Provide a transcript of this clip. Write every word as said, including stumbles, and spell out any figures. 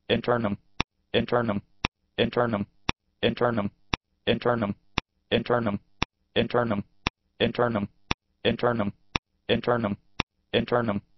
internum, internum, internum, internum, internum, internum, internum, internum, internum, internum, internum.